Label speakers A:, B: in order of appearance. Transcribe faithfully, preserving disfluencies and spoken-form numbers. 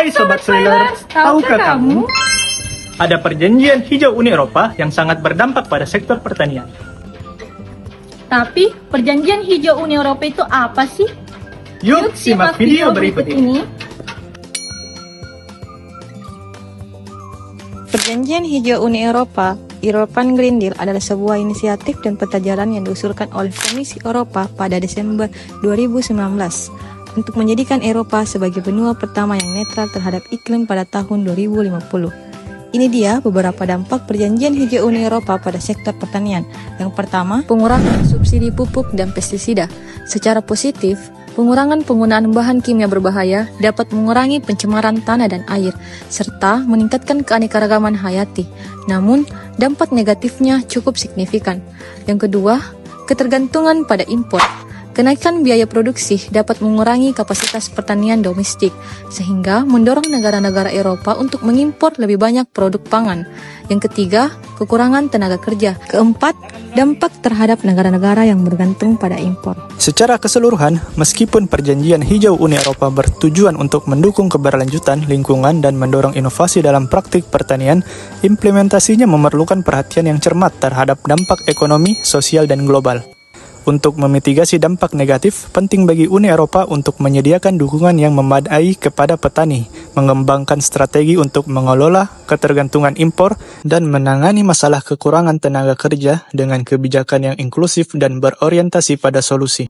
A: Hai Sobat Spoilers, tahukah kamu? Ada perjanjian hijau Uni Eropa yang sangat berdampak pada sektor pertanian.
B: Tapi, perjanjian hijau Uni Eropa itu apa sih?
A: Yuk, simak video berikut ini.
C: Perjanjian Hijau Uni Eropa, European Green Deal, adalah sebuah inisiatif dan peta jalan yang diusulkan oleh Komisi Eropa pada Desember dua ribu sembilan belas untuk menjadikan Eropa sebagai benua pertama yang netral terhadap iklim pada tahun dua ribu lima puluh. Ini dia beberapa dampak Perjanjian Hijau Uni Eropa pada sektor pertanian. Yang pertama, pengurangan subsidi pupuk dan pestisida. Secara positif, pengurangan penggunaan bahan kimia berbahaya dapat mengurangi pencemaran tanah dan air, serta meningkatkan keanekaragaman hayati. Namun, dampak negatifnya cukup signifikan. Yang kedua, ketergantungan pada impor. Kenaikan biaya produksi dapat mengurangi kapasitas pertanian domestik, sehingga mendorong negara-negara Eropa untuk mengimpor lebih banyak produk pangan. Yang ketiga, kekurangan tenaga kerja. Keempat, dampak terhadap negara-negara yang bergantung pada impor.
A: Secara keseluruhan, meskipun Perjanjian Hijau Uni Eropa bertujuan untuk mendukung keberlanjutan lingkungan dan mendorong inovasi dalam praktik pertanian, implementasinya memerlukan perhatian yang cermat terhadap dampak ekonomi, sosial, dan global. Untuk memitigasi dampak negatif, penting bagi Uni Eropa untuk menyediakan dukungan yang memadai kepada petani, mengembangkan strategi untuk mengelola ketergantungan impor, dan menangani masalah kekurangan tenaga kerja dengan kebijakan yang inklusif dan berorientasi pada solusi.